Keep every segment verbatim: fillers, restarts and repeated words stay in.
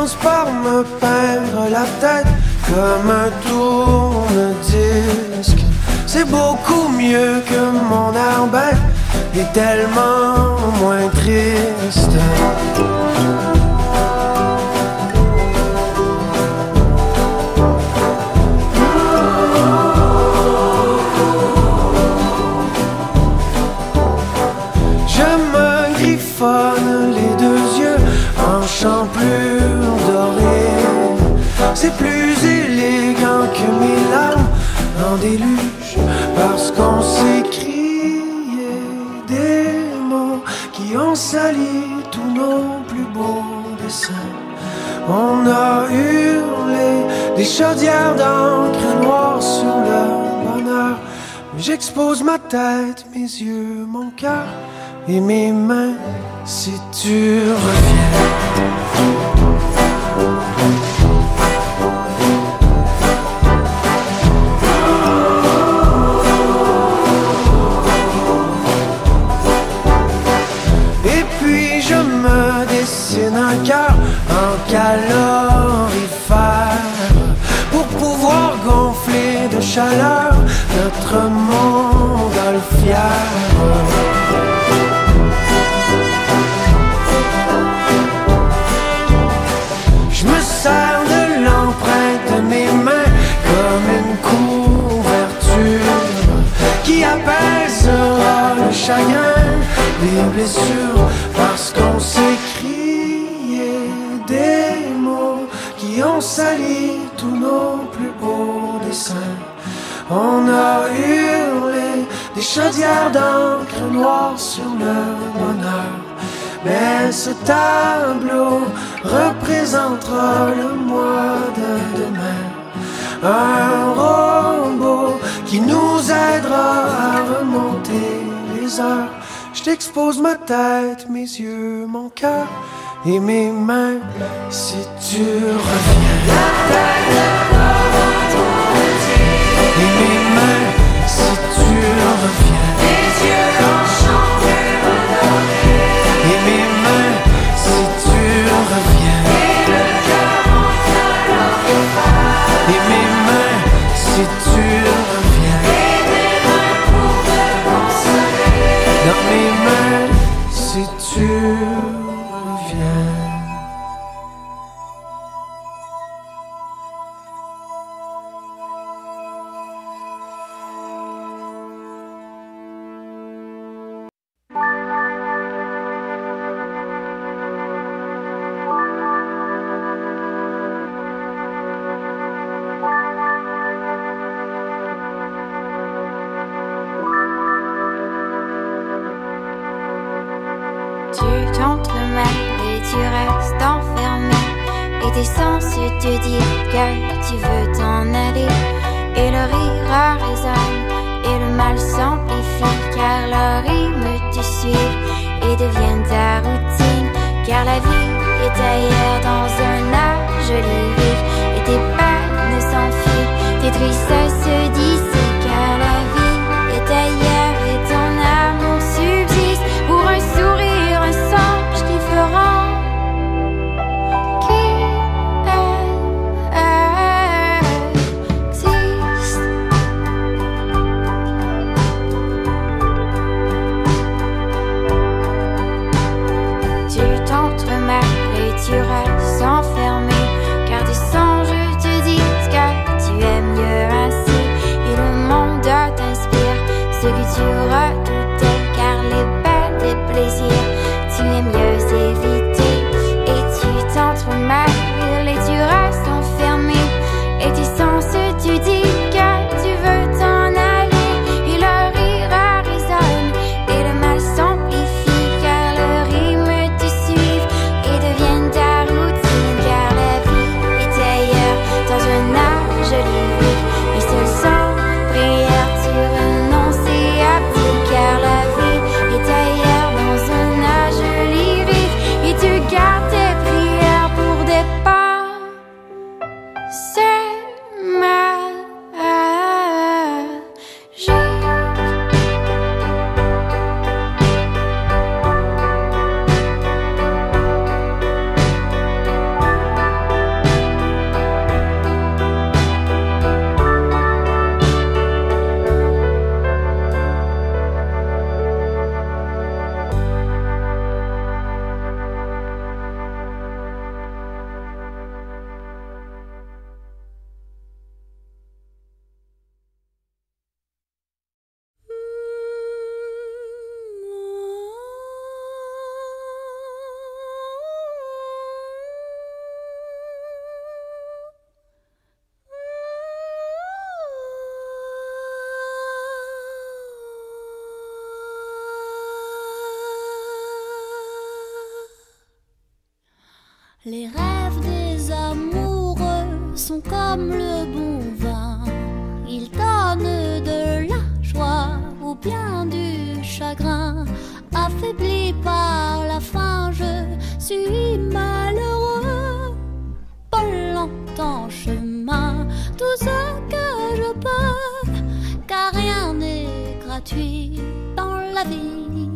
commence par me peindre la tête comme un tourne-disque. C'est beaucoup mieux que mon air bête et tellement moins triste. Les deux yeux en champlure dorée, c'est plus élégant que mes larmes en déluge, parce qu'on s'écriait des mots qui ont sali tous nos plus beaux dessins. On a hurlé des chaudières d'encre noire sur le bonheur. J'expose ma tête, mes yeux, mon cœur et mes mains, si tu reviens. Et puis je me dessine un cœur en calorifère pour pouvoir gonfler de chaleur notre montgolfière. De l'empreinte de mes mains comme une couverture qui apaisera le chagrin des blessures, parce qu'on s'écriait des mots qui ont sali tous nos plus beaux dessins. On a hurlé des chaudières d'encre noire sur le bonheur. Mais ce tableau représentera le mois de demain. Un robot qui nous aidera à remonter les heures. Je t'expose ma tête, mes yeux, mon cœur et mes mains, si tu reviens. La tête de et mes mains, si tu reviens. Les yeux en chambre dorée. Et mes mains, si tu reviens. Et le cœur en calorifère. Et mes mains, si tu reviens. Et des mains pour te consoler. Dans mes mains, si tu reviens. Tu t'entremêles et tu restes enfermé, et tes sens te disent que tu veux t'en aller. Et le rire résonne et le mal s'amplifie, car le rythme te suit et devient ta routine. Car la vie est ailleurs dans un âge lyrique, et tes peines s'enfuient, tes tristesses se dissipent. Car la vie est ailleurs et ton amour subsiste pour un sourire, un songe qui fera qui existe. Tu t'entremêles et tu restes enfermé, Les rêves des amoureux sont comme le bon vin. Ils donnent de la joie ou bien du chagrin. Affaibli par la faim, je suis malheureux. Pas longtemps chemin, tout ce que je peux, car rien n'est gratuit dans la vie.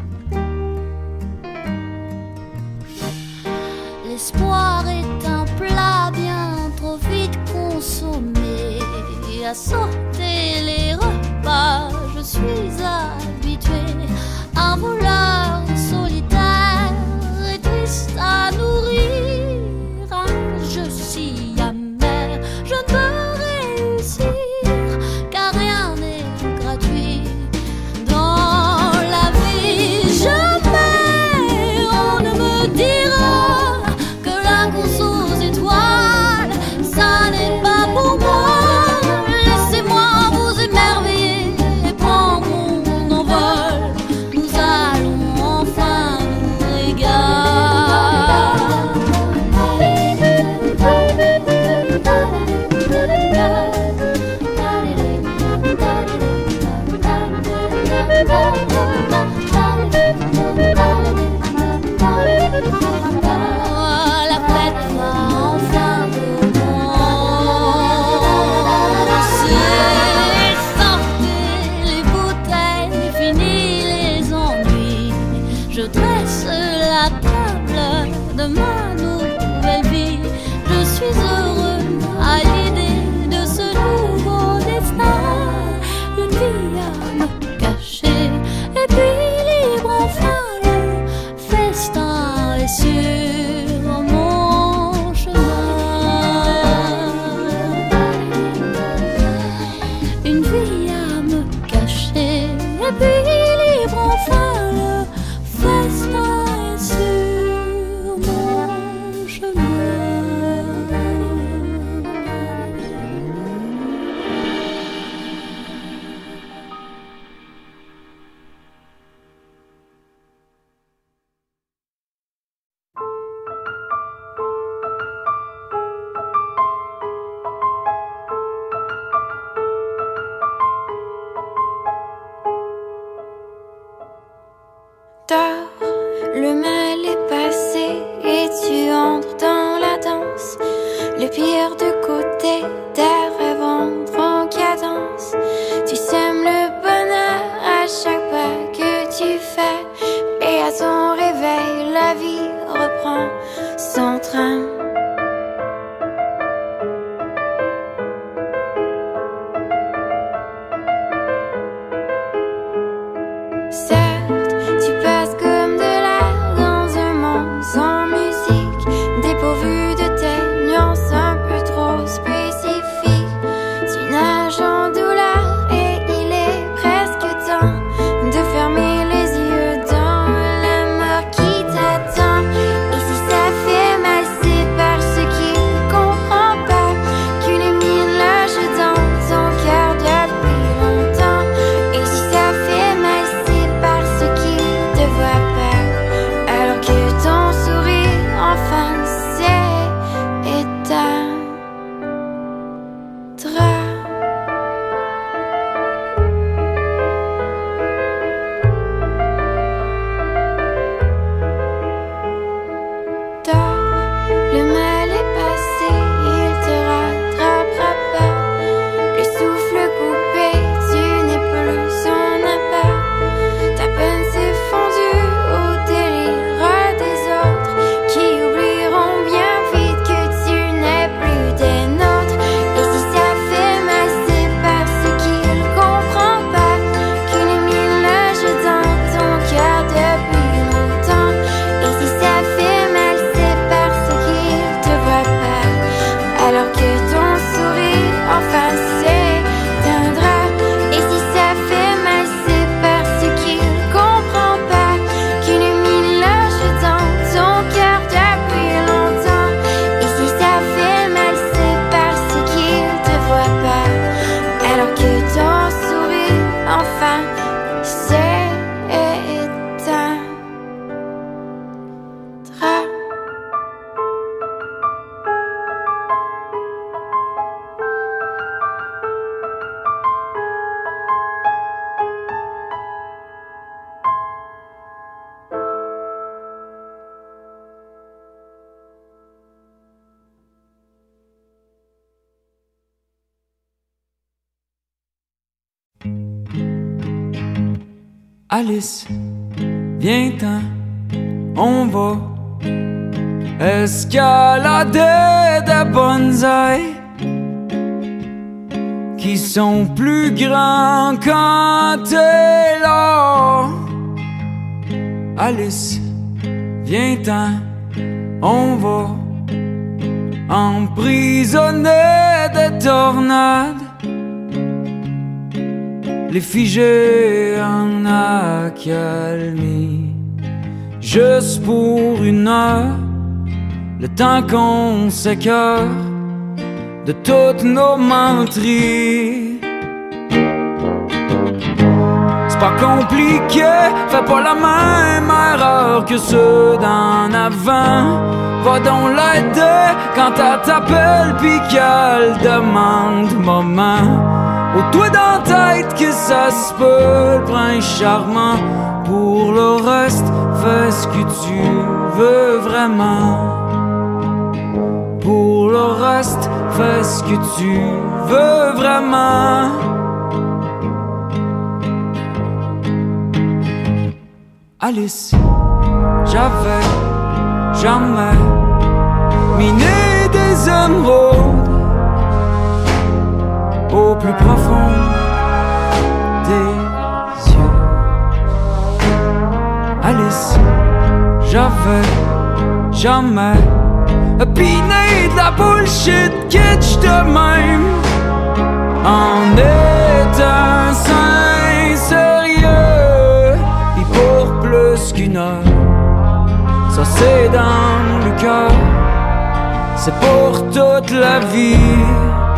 L'espoir est un plat bien trop vite consommé. À sauter les repas, je suis habituée. Un voleur solitaire et triste à nourrir. Un jeu si amer, je ne peux réussir, car rien n'est gratuit dans la vie. Jamais on ne me dira que la course aux étoiles, ça n'est pas pour moi. Laissez-moi Alice, viens-t'en, on va escalader de bonsaïs qui sont plus grands quand t'es là. Alice, viens-t'en, on va emprisonner des tornades, les figer en accalmie, juste pour une heure, le temps qu'on s'écœure de toutes nos menteries. C'est pas compliqué, fais pas la même erreur que ceux d'en avant. Va donc l'aider quand elle t'appelle pis qu'elle demande maman. Au toi dans la tête que ça se peut, le prince charmant. Pour le reste, fais ce que tu veux vraiment. Pour le reste, fais ce que tu veux vraiment. Alice, j'avais jamais miné des émeraudes au plus profond des yeux. Alice, j'avais jamais piné de la bullshit kitsch de même. En est un saint sérieux, pis pour plus qu'une heure, ça c'est dans le cœur, c'est pour toute la vie.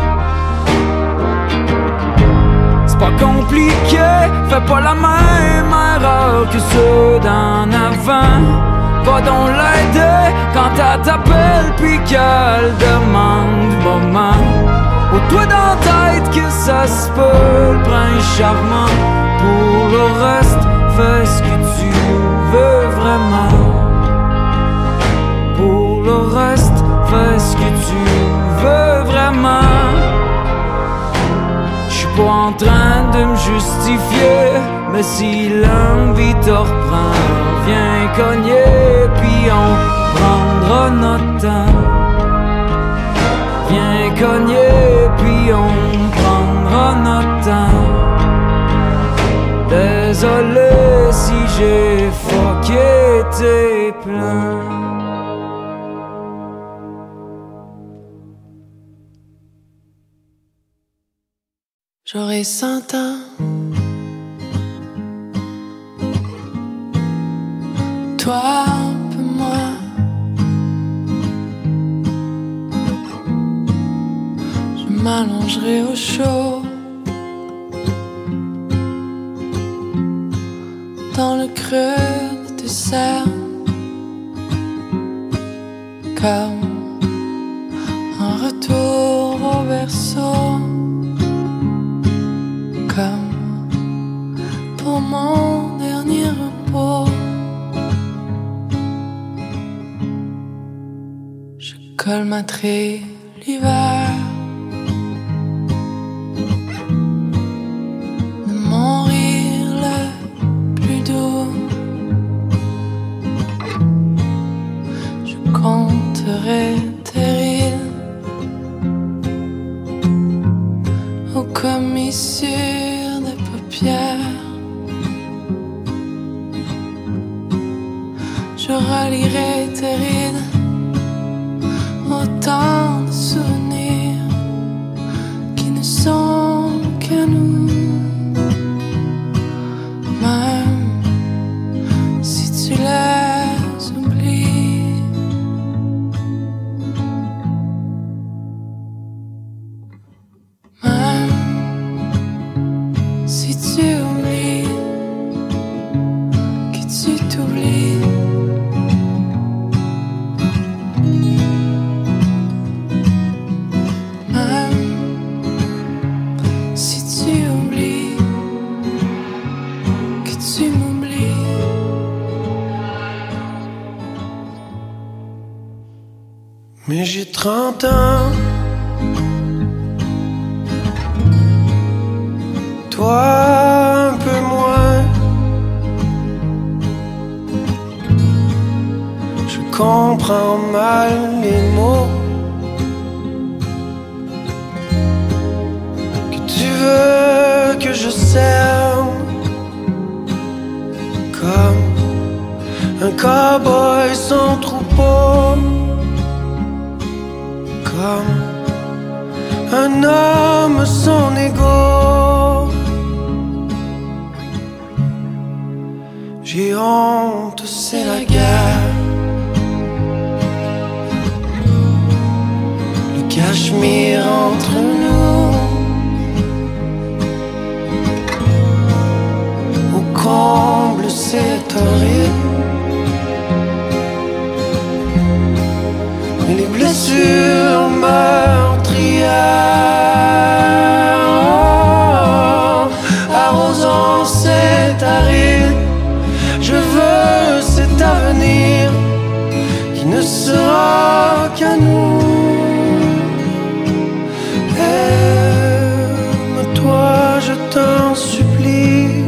C'est pas compliqué, fais pas la même erreur que ceux d'en avant. Va donc l'aider quand elle t'appelle pis qu'elle demande maman. Au toi dans la tête que ça se peut, le prince charmant. Pour le reste, fais ce que tu veux vraiment. Pour le reste, fais ce que tu veux vraiment. J'suis pas en train de me justifier, mais si l'envie te reprend, viens cogner, puis on prendra notre temps. Viens cogner, puis on prendra notre temps. Désolé si j'ai fucké tes plans. J'aurai cent ans, toi un peu moins. Je m'allongerai au chaud dans le creux de tes cernes, comme un retour au berceau, comme pour mon dernier repos. Je colmaterai l'hiver de mon rire le plus doux. Je compterai tes rides aux commissures des paupières. Je relirai tes rides, autant de souvenirs qui ne sont que nous. Même si tu les oublies, même si tu oublies que tu t'oublies. Mais j'ai trente ans, toi un peu moins. comprends mal les mots que tu veux que je serve, comme un cow-boy sans troupeau, comme un homme sans égo. J'ai honte, c'est la guerre. Le cachemire entre nous, au comble c'est horrible. Et les blessures meurtrières arrosant cet aride. Je veux cet avenir qui ne sera qu'à nous. Aime-toi, je t'en supplie.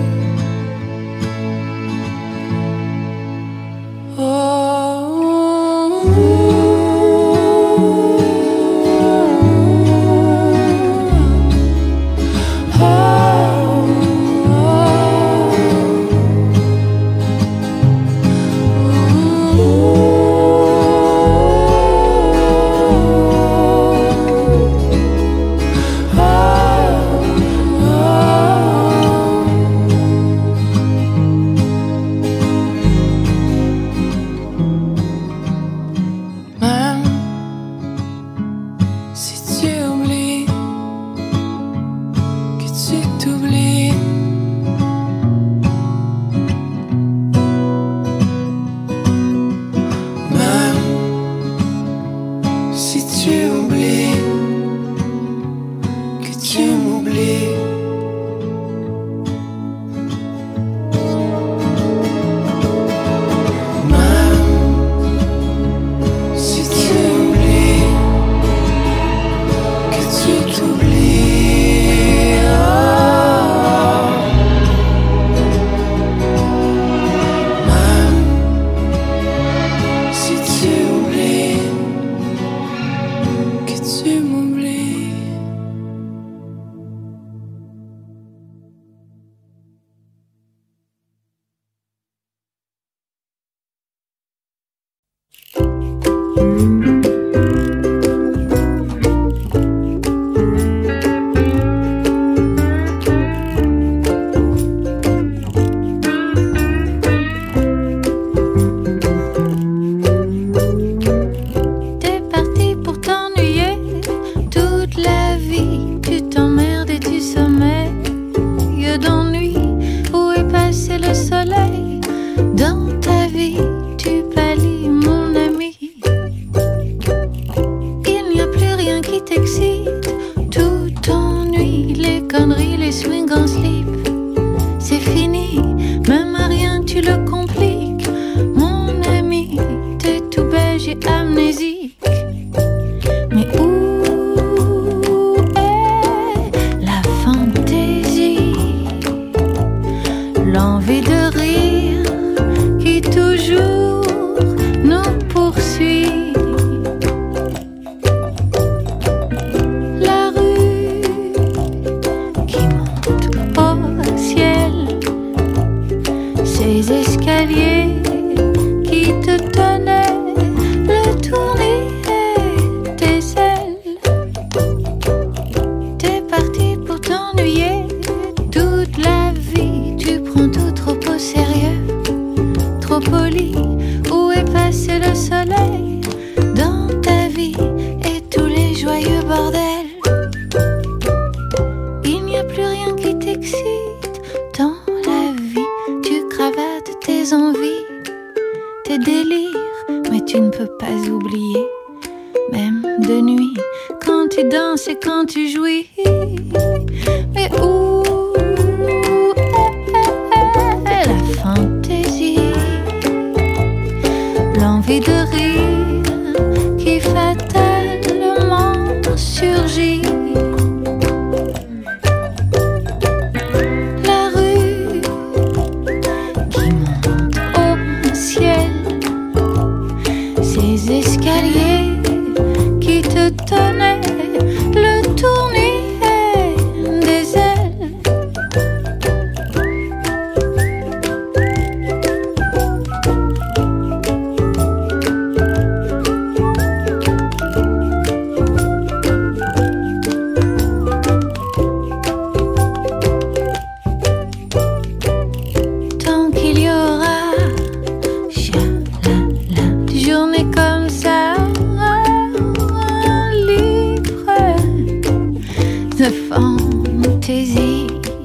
de fantaisie.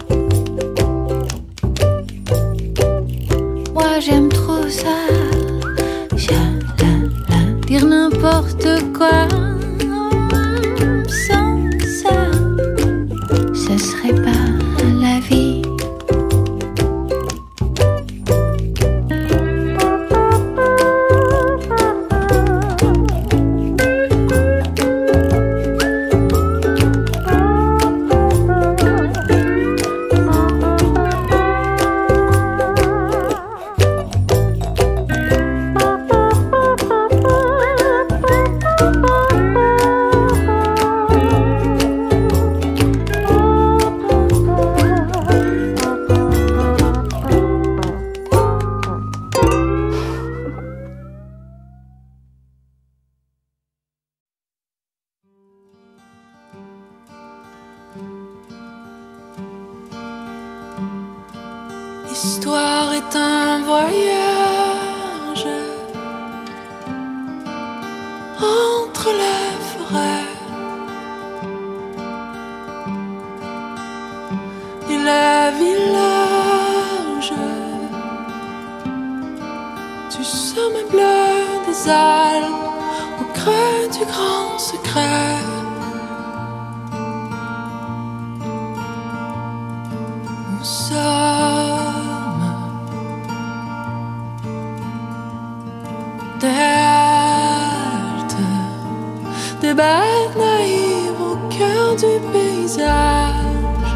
Moi j'aime trop ça, j'aime dire n'importe quoi. Sans ça, ce serait pas la vie. L'histoire est un voyage entre les forêts et les villages, du sommet bleu des Alpes au creux du grand secret. Nous sommes des haltes, des bêtes naïves au cœur du paysage.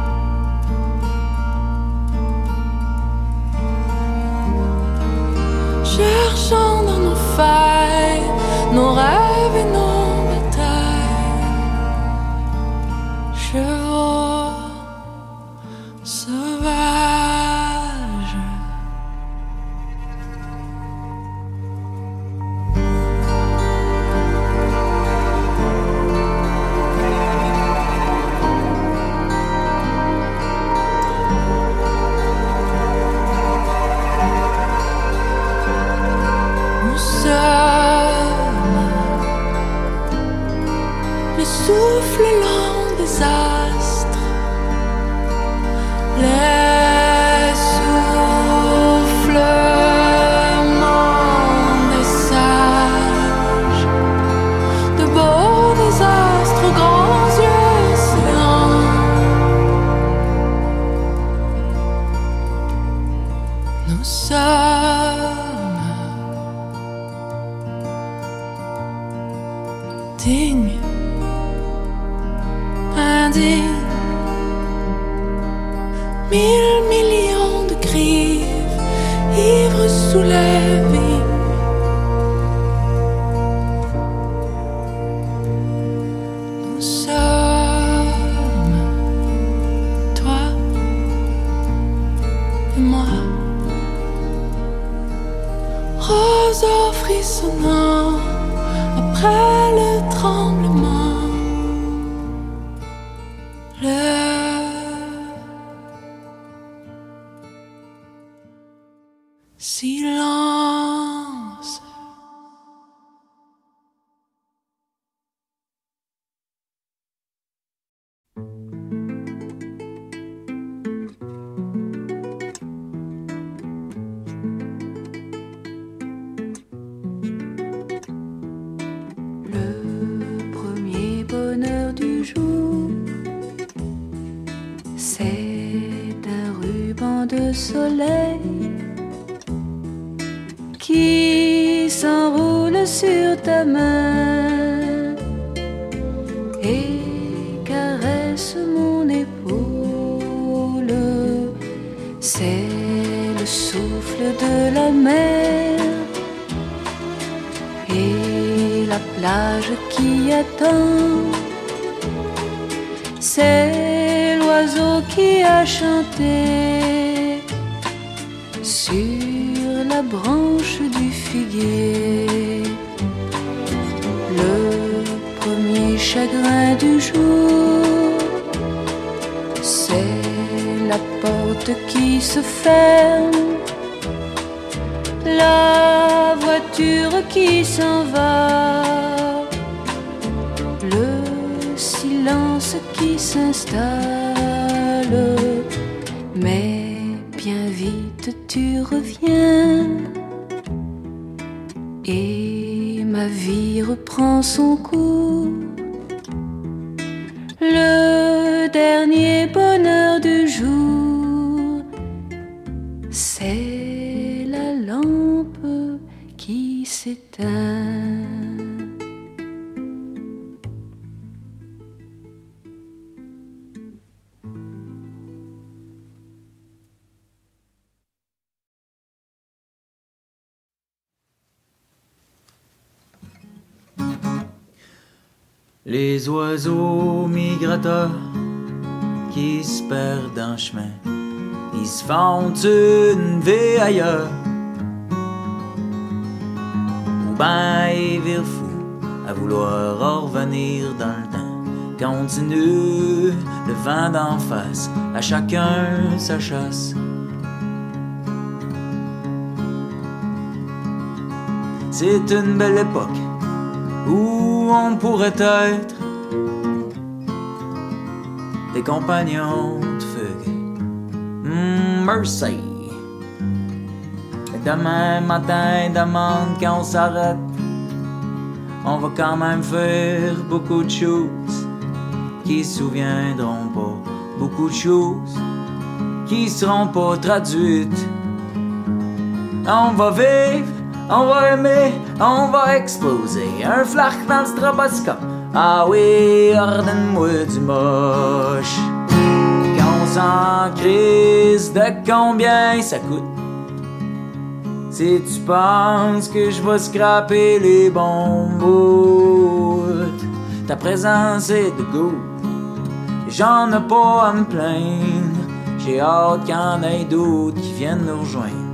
Cherchant dans nos failles, nos rêves et nos batailles. Chevaux sauvages. Nous sommes le souffle lent des astres, les soufflements des sages, de beaux désastres aux grands yeux océans. Nous sommes dignes, indignes. Mille millions de griffes, ivres sous les vignes. Nous sommes toi et moi, roseaux frissonnants après le tremblement. Le silence. Le premier bonheur du jour, c'est un ruban de soleil qui s'enroule sur ta main et caresse mon épaule. C'est le souffle de la mer et la plage qui attend. C'est l'oiseau qui a chanté sur la branche du figuier. Le premier chagrin du jour, c'est la porte qui se ferme, la voiture qui s'en va, le silence silence qui s'installe. Mais bien vite tu reviens et ma vie reprend son cours. Le dernier bonheur du jour, c'est la lampe qui s'éteint. Les oiseaux migrateurs qui se perdent en chemin, ils se font une vie ailleurs. Ou ben ils virent fous à vouloir revenir dans le temps. Continue le vent d'en face, à chacun sa chasse. C'est une belle époque où on pourrait être des compagnons de fugue. Mm, merci. Demain matin, demande quand on s'arrête. On va quand même faire beaucoup de choses qui se souviendront pas. Beaucoup de choses qui seront pas traduites. On va vivre, on va aimer, on va exploser. Un flash dans le stroboscope. Ah oui, ordonne-moi du moche. Quand on s'en crise de combien ça coûte. Si tu penses que je vais scraper les bons bouts, ta présence est de goût. J'en ai pas à me plaindre. J'ai hâte qu'il y en ait d'autres qui viennent nous rejoindre.